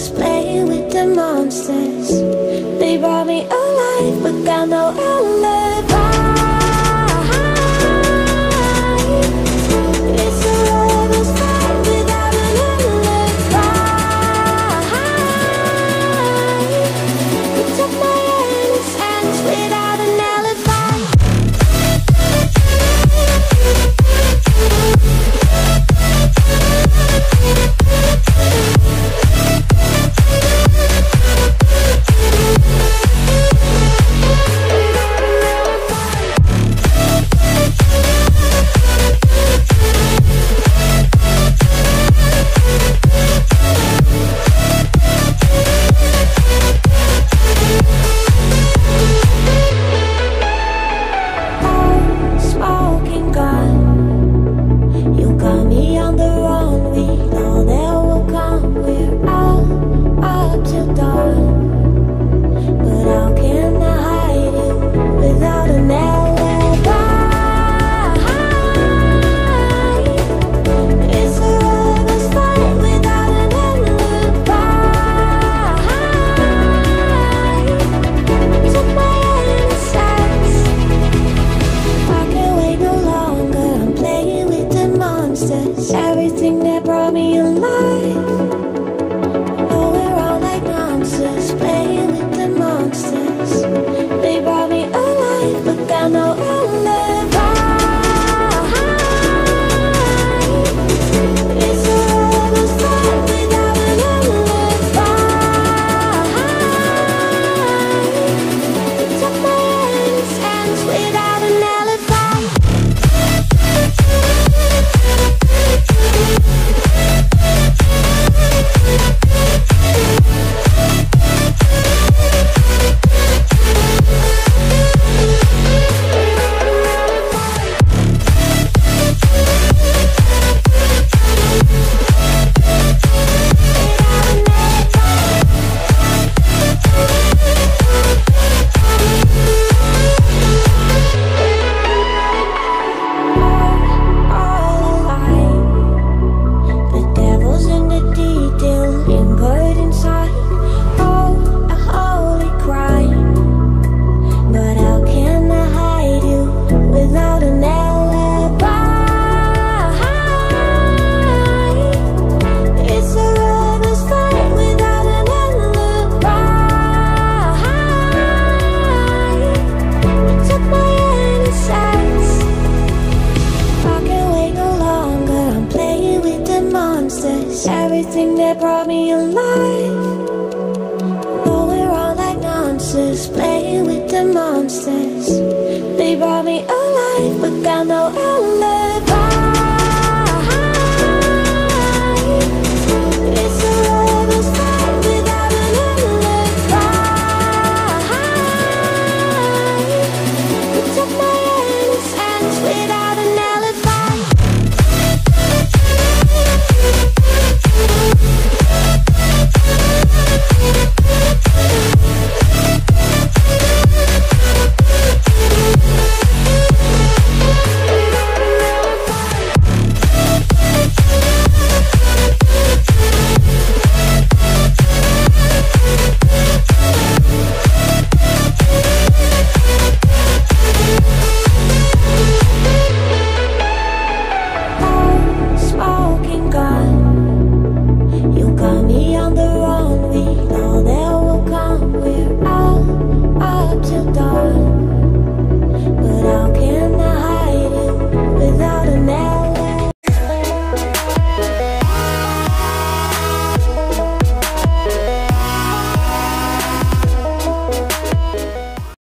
monsters, playing with the monsters. They brought me alive, but got no alibi. It's a lover's fight without an alibi. You took my innocence without an alibi. Everything that brought me alive. Oh, we're all like monsters, playing with the monsters. They brought me alive, but got no alibi. It's a lover's fight without an alibi. You took my innocence without an alibi. Everything that brought me alive. Oh, we're all like monsters, playing with the monsters. They brought me alive, but got no alibi.